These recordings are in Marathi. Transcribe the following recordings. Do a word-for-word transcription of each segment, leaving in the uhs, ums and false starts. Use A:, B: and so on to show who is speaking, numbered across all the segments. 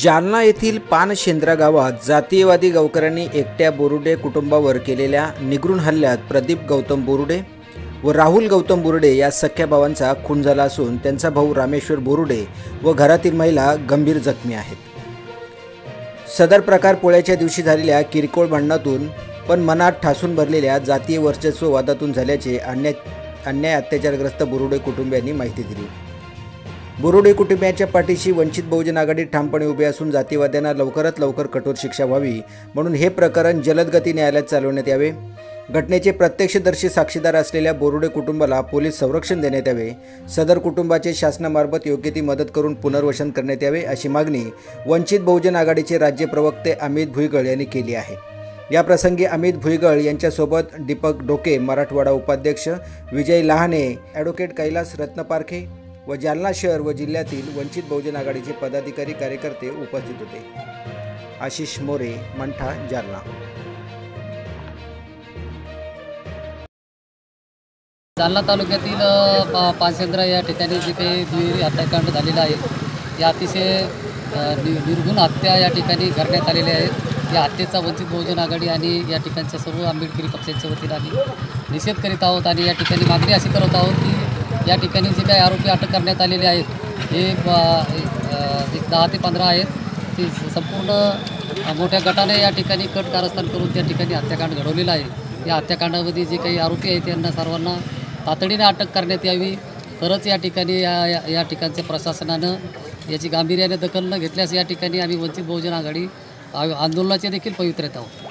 A: जालना येथील पानशेंद्रा गावात जातीयवादी गावकऱ्यांनी एकट्या बोरुडे कुटुंबावर केलेल्या निगृण हल्ल्यात प्रदीप गौतम बोरुडे व राहुल गौतम बोरुडे या सख्या भावांचा खून झाला असून त्यांचा भाऊ रामेश्वर बोरुडे व घरातील महिला गंभीर जखमी आहेत। सदर प्रकार पोळ्याच्या दिवशी झालेल्या किरकोळ भांडणातून पण मनात ठासून भरलेल्या जातीय वर्चस्व वादातून झाल्याचे अन्याय अन्याय अत्याचारग्रस्त बोरुडे कुटुंबियांनी माहिती दिली। बोरुडे कुटुंबियांच्या पाठीशी वंचित बहुजन आघाडी ठामपणे उभे असून जातीवाद्यांना लवकरात लवकर कठोर शिक्षा व्हावी म्हणून हे प्रकरण जलदगती न्यायालयात चालवण्यात यावे। घटनेचे प्रत्यक्षदर्शी साक्षीदार असलेल्या बोरुडे कुटुंबाला पोलीस संरक्षण देण्यात यावे। सदर कुटुंबाचे शासनामार्फत योग्य ती मदत करून पुनर्वसन करण्यात यावे अशी मागणी वंचित बहुजन आघाडीचे राज्य प्रवक्ते अमित भुईगळ यांनी केली आहे। या प्रसंगी अमित भुईगळ यांच्यासोबत दीपक डोके, मराठवाडा उपाध्यक्ष विजय लहाने, ॲडव्होकेट कैलास रत्नपारखे व जालना शहर व जिल्ह्यातील वंचित बहुजन आघाडीचे पदाधिकारी कार्यकर्ते उपस्थित होते। आशिष मोरे, मंठा, जालना।
B: जालना तालुक्यातील पानशेंद्रा या ठिकाणी जे काही दुहेरी हत्याकांड झालेलं आहे या अतिशय निर्घृण हत्या या ठिकाणी करण्यात आलेल्या आहेत। या हत्येचा वंचित बहुजन आघाडी आणि या ठिकाणच्या सर्व आंबेडकरी पक्षांच्या वतीने आम्ही निषेध करीत आहोत आणि या ठिकाणी मागणी अशी करत आहोत की या ठिकाणी जे काही आरोपी अटक करण्यात आलेले आहेत हे एक दहा ते पंधरा आहेत। ते संपूर्ण मोठ्या गटाने या ठिकाणी कट कारस्थान करून त्या ठिकाणी हत्याकांड घडवलेलं आहे। या हत्याकांडामध्ये जे काही आरोपी आहेत त्यांना सर्वांना तातडीने अटक करण्यात यावी। तरच या ठिकाणी या या ठिकाणच्या प्रशासनानं याची गांभीर्याने दखल न घेतल्यास या ठिकाणी आम्ही वंचित बहुजन आघाडी आंदोलनाचे देखील पवित्रेत आहोत।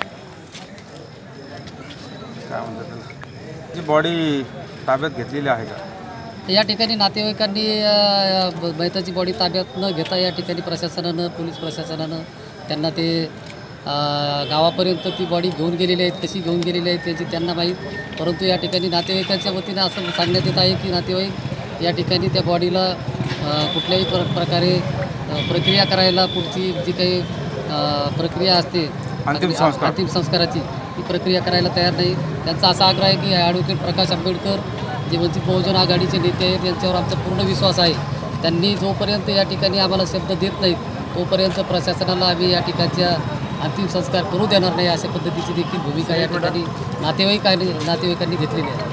C: बॉडी ताब्यात घेतलेली आहे का?
B: या ठिकाणी नातेवाईकांनी मैताची बॉडी ताब्यात न घेता या ठिकाणी प्रशासनानं पोलीस प्रशासनानं त्यांना ते गावापर्यंत ती बॉडी घेऊन गेलेली आहेत। कशी घेऊन गेलेली आहेत त्याची त्यांना माहीत, परंतु या ठिकाणी नातेवाईकांच्या वतीने असं सांगण्यात येत आहे की नातेवाईक या ठिकाणी त्या बॉडीला कुठल्याही प्र प्रकारे प्रक्रिया करायला पुढची जी काही प्रक्रिया असते
C: अंतिम संस्कार
B: अंतिम संस्काराची ती प्रक्रिया करायला तयार नाही। त्यांचा असा आग्रह आहे की ॲडव्होकेट प्रकाश आंबेडकर जे वंचित बहुजन आघाडीचे नेते आहेत यांच्यावर आमचा पूर्ण विश्वास आहे। त्यांनी जोपर्यंत या ठिकाणी आम्हाला शब्द देत नाहीत तोपर्यंत प्रशासनाला आम्ही या ठिकाणच्या अंतिम संस्कार करू देणार नाही अशा पद्धतीची देखील भूमिका या ठिकाणी नातेवाईक नातेवाईकांनी घेतलेली आहे।